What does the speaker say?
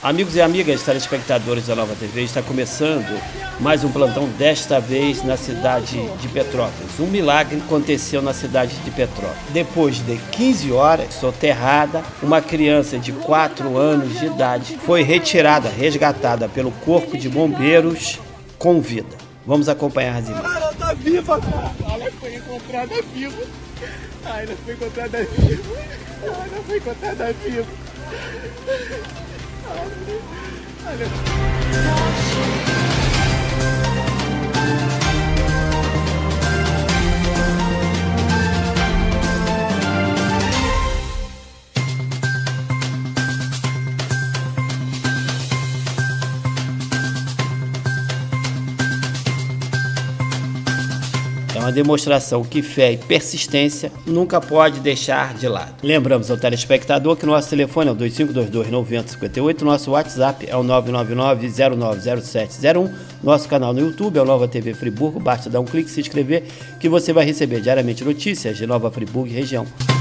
Amigos e amigas telespectadores da Nova TV, está começando mais um plantão, desta vez na cidade de Petrópolis. Um milagre aconteceu na cidade de Petrópolis. Depois de 15 horas, soterrada, uma criança de 4 anos de idade foi retirada, resgatada pelo Corpo de Bombeiros com vida. Vamos acompanhar as imagens. Ela tá viva, cara! Ela foi encontrada viva! Ela foi encontrada viva! Ela foi encontrada viva! É uma demonstração que fé e persistência nunca pode deixar de lado. Lembramos ao telespectador que nosso telefone é o 2522-9058, nosso WhatsApp é o 999-090701, nosso canal no YouTube é o Nova TV Friburgo, basta dar um clique e se inscrever que você vai receber diariamente notícias de Nova Friburgo e região.